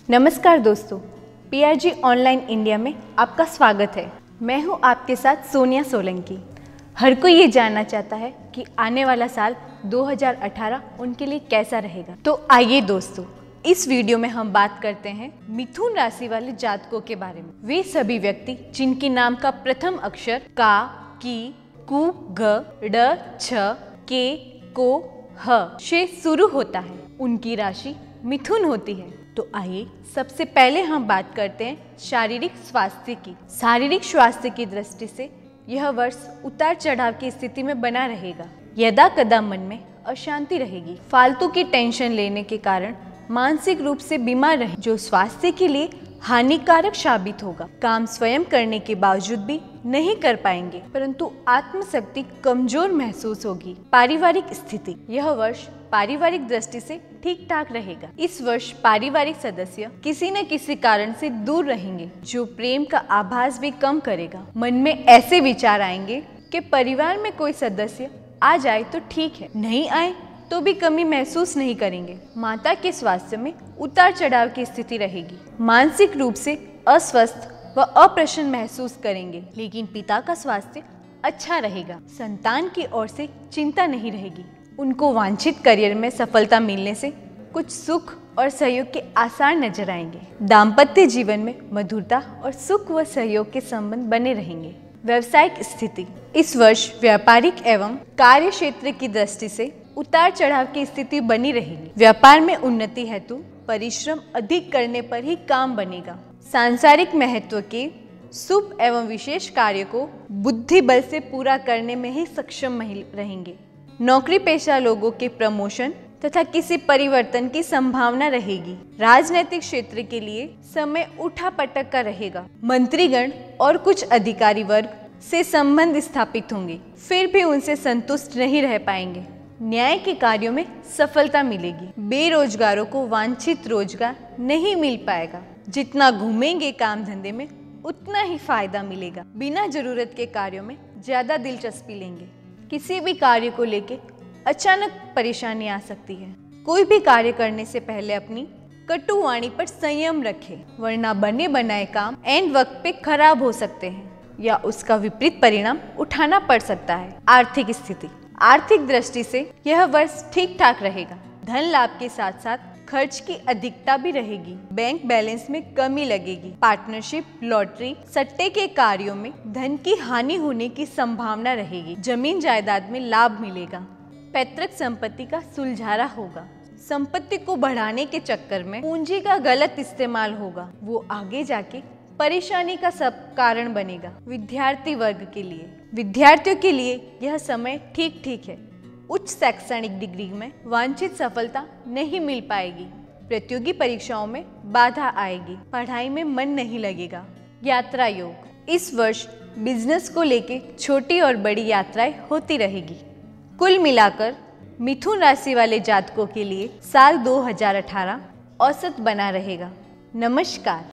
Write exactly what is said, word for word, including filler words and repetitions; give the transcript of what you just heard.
नमस्कार दोस्तों, PRG online India में आपका स्वागत है। मैं हूं आपके साथ सोनिया सोलंकी। हर कोई ये जानना चाहता है कि आने वाला साल दो हज़ार अठारह उनके लिए कैसा रहेगा। तो आइए दोस्तों, इस वीडियो में हम बात करते हैं मिथुन राशि वाले जातकों के बारे में। वे सभी व्यक्ति जिनके नाम का प्रथम अक्षर का, की, कु, ग, ड, छ, के, को, ह से शुरू होता है, उनकी राशि मिथुन होती है। तो आइए सबसे पहले हम बात करते हैं शारीरिक स्वास्थ्य की। शारीरिक स्वास्थ्य की दृष्टि से यह वर्ष उतार चढ़ाव की स्थिति में बना रहेगा। यदा कदा मन में अशांति रहेगी। फालतू की टेंशन लेने के कारण मानसिक रूप से बीमार रहे, जो स्वास्थ्य के लिए हानिकारक साबित होगा। काम स्वयं करने के बावजूद भी नहीं कर पाएंगे, परंतु आत्मशक्ति कमजोर महसूस होगी। पारिवारिक स्थिति, यह वर्ष पारिवारिक दृष्टि से ठीक ठाक रहेगा। इस वर्ष पारिवारिक सदस्य किसी न किसी कारण से दूर रहेंगे, जो प्रेम का आभास भी कम करेगा। मन में ऐसे विचार आएंगे कि परिवार में कोई सदस्य आ जाए तो ठीक है, नहीं आए तो भी कमी महसूस नहीं करेंगे। माता के स्वास्थ्य में उतार चढ़ाव की स्थिति रहेगी। मानसिक रूप से अस्वस्थ व अप्रसन्न महसूस करेंगे, लेकिन पिता का स्वास्थ्य अच्छा रहेगा। संतान की ओर से चिंता नहीं रहेगी। उनको वांछित करियर में सफलता मिलने से कुछ सुख और सहयोग के आसार नजर आएंगे। दाम्पत्य जीवन में मधुरता और सुख व सहयोग के संबंध बने रहेंगे। व्यवसायिक स्थिति, इस वर्ष व्यापारिक एवं कार्य क्षेत्र की दृष्टि से उतार चढ़ाव की स्थिति बनी रहेगी। व्यापार में उन्नति हेतु परिश्रम अधिक करने पर ही काम बनेगा। सांसारिक महत्व के शुभ एवं विशेष कार्य को बुद्धि बल से पूरा करने में ही सक्षम रहेंगे। नौकरी पेशा लोगों के प्रमोशन तथा किसी परिवर्तन की संभावना रहेगी। राजनीतिक क्षेत्र के लिए समय उठा पटक का रहेगा। मंत्रीगण और कुछ अधिकारी वर्ग से संबंध स्थापित होंगे, फिर भी उनसे संतुष्ट नहीं रह पाएंगे। न्याय के कार्यों में सफलता मिलेगी। बेरोजगारों को वांछित रोजगार नहीं मिल पाएगा। जितना घूमेंगे काम धंधे में, उतना ही फायदा मिलेगा। बिना जरूरत के कार्यों में ज्यादा दिलचस्पी लेंगे। किसी भी कार्य को लेके अचानक परेशानी आ सकती है। कोई भी कार्य करने से पहले अपनी कटु वाणी पर संयम रखें, वरना बने बनाए काम एंड वक्त पे खराब हो सकते हैं या उसका विपरीत परिणाम उठाना पड़ सकता है। आर्थिक स्थिति, आर्थिक दृष्टि से यह वर्ष ठीक ठाक रहेगा। धन लाभ के साथ साथ खर्च की अधिकता भी रहेगी। बैंक बैलेंस में कमी लगेगी। पार्टनरशिप, लॉटरी, सट्टे के कार्यों में धन की हानि होने की संभावना रहेगी। जमीन जायदाद में लाभ मिलेगा। पैतृक संपत्ति का सुलझारा होगा। संपत्ति को बढ़ाने के चक्कर में पूंजी का गलत इस्तेमाल होगा, वो आगे जाके परेशानी का सब कारण बनेगा। विद्यार्थी वर्ग के लिए विद्यार्थियों के लिए यह समय ठीक ठीक है। उच्च शैक्षणिक डिग्री में वांछित सफलता नहीं मिल पाएगी। प्रतियोगी परीक्षाओं में बाधा आएगी। पढ़ाई में मन नहीं लगेगा। यात्रा योग, इस वर्ष बिजनेस को लेके छोटी और बड़ी यात्राएं होती रहेगी। कुल मिलाकर मिथुन राशि वाले जातकों के लिए साल दो हज़ार अठारह औसत बना रहेगा। नमस्कार।